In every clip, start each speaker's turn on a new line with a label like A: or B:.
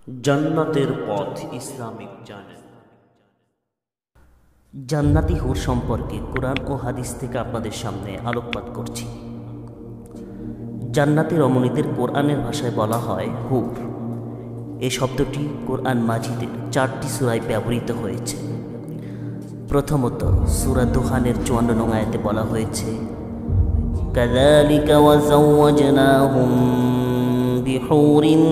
A: জান্নাতের পথ Islamic channel.
B: জান্নাতি হুর সম্পর্কে কোরআন ও হাদিস থেকে আপনাদের সামনে আলোকপাত করছি। জান্নাতি রমণীদের কোরআনের ভাষায় বলা হয় হুর। এই শব্দটি কোরআন মাজিদের 4টি সূরায় ব্যবহৃত হয়েছে। প্রথমত সূরা দুখানের 54 নং আয়াতে বলা হয়েছে, কাযালিকা ওয়াযাওয়াজনাহুম বিহুরিন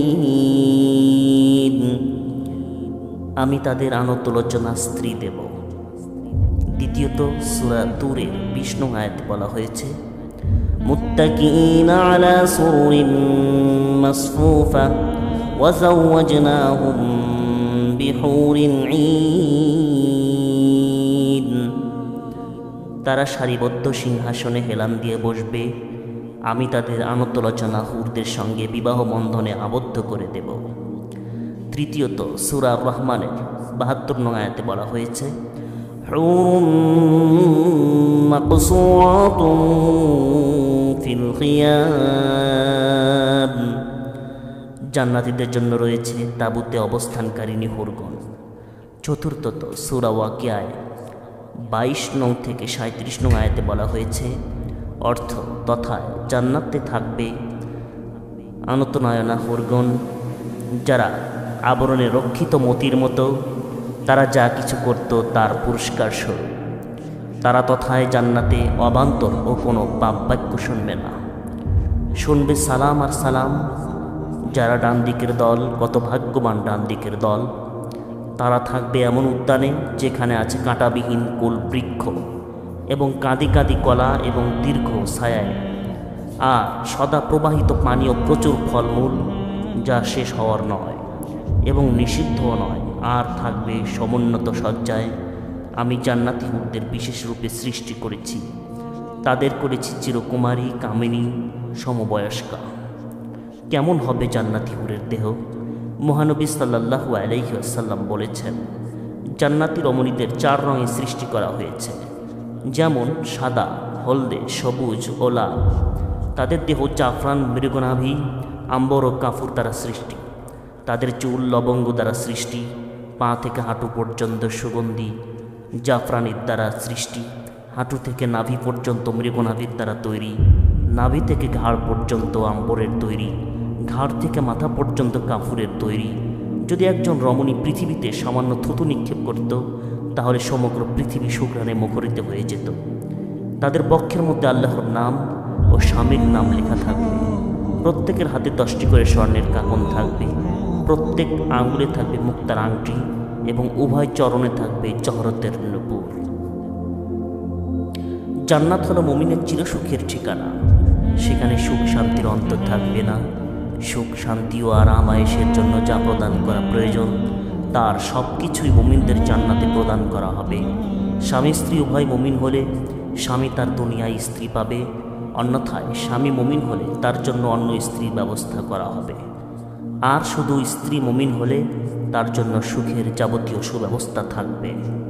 B: ঈন, আমি তাদের আনতলোচনা স্ত্রী দেব। দ্বিতীয়ত সূরা তুরের 20 নং আয়াতে বলা হয়েছে, মুত্তাকিইনা আলা সুরুরিন মাসফুফা ওয়াযাওয়াজনাহুম বিহুরিন ঈন, তারা সারিবদ্ধ সিংহাসনে হেলান দিয়ে বসবে, আমি তাদের আনতলোচনা হুরদের সঙ্গে বিবাহ বন্ধনে আবদ্ধ করে দেব। তৃতীয়ত সূরা রহমানের 72 নং আয়াতে বলা হয়েছে, হুরুম মাকসুরাতুন ফিল খিয়াম, জান্নাতীদের জন্য রয়েছে তাঁবুতে অবস্থানকারিণী হুরগণ। চতুর্থত সূরা ওয়াকিয়ায় 22 নং থেকে 37 নং আয়াতে বলা হয়েছে, অর্থ তথা জান্নাতে থাকবে আনতনয়না হুরগণ, যারা আবরণে রক্ষিত মতির মতো, তারা যা কিছু করত তার পুরস্কার স্বরূপ। তারা তথায় জান্নাতে অবান্তর ও কোনো পাপ বাক্য শুনবে না, শুনবে সালাম আর সালাম। যারা ডান দিকের দল, কত ভাগ্যবান ডান দিকের দল। তারা থাকবে এমন উদ্যানে যেখানে আছে কাঁটাবিহীন কুল বৃক্ষ এবং কাঁদি কাঁদি কলা এবং দীর্ঘ ছায়ায়, আর সদা প্রবাহিত পানি ও প্রচুর ফলমূল, যা শেষ হওয়ার নয় এবং নিষিদ্ধও নয়। আর থাকবে সমুন্নত সজ্জায়। আমি জান্নাতি হুরদের বিশেষ রূপে সৃষ্টি করেছি, তাদের করেছি চিরকুমারী, কামিনী, সমবয়স্কা। কেমন হবে জান্নাতি হুরের দেহ? মহানবী সাল্লাল্লাহু আলাইহি ওয়াসাল্লাম বলেছেন, জান্নাতি রমণীদের 4 রঙে সৃষ্টি করা হয়েছে, যেমন সাদা, হলদে, সবুজ ও লাল। তাদের দেহ জাফরান, মৃগনাভি, আম্বর ও কাফুর দ্বারা সৃষ্টি। তাদের চুল লবঙ্গ দ্বারা সৃষ্টি। পা থেকে হাঁটু পর্যন্ত সুগন্ধি জাফরানির দ্বারা সৃষ্টি। হাঁটু থেকে নাভি পর্যন্ত মৃগনাভির দ্বারা তৈরি। নাভি থেকে ঘাড় পর্যন্ত আম্বরের তৈরি। ঘাড় থেকে মাথা পর্যন্ত কাফুরের তৈরি। যদি একজন রমণী পৃথিবীতে সামান্য থুতু নিক্ষেপ করত, তাহলে সমগ্র পৃথিবী সুঘ্রাণে মুখরিত হয়ে যেত। তাদের বক্ষের মধ্যে আল্লাহর নাম ও স্বামীর নাম লেখা থাকবে। প্রত্যেকের হাতে 10টি করে স্বর্ণের কাকন থাকবে। প্রত্যেক আঙ্গুলে থাকবে মুক্তার আংটি এবং উভয় চরণে থাকবে জহরতের নূপুর। জান্নাত হলো মুমিনের চিরসুখের ঠিকানা। সেখানে সুখ শান্তির অন্ত থাকবে না। সুখ শান্তি ও আরাম আয়েশের জন্য যা প্রদান করা প্রয়োজন, তার সব কিছুই মুমিনদের জান্নাতে প্রদান করা হবে। স্বামী স্ত্রী উভয় মুমিন হলে স্বামী তার দুনিয়ায় স্ত্রী পাবে, অন্যথায় স্বামী মুমিন হলে তার জন্য অন্য স্ত্রীর ব্যবস্থা করা হবে। আর শুধু স্ত্রী মুমিন হলে তার জন্য সুখের যাবতীয় সুব্যবস্থা থাকবে।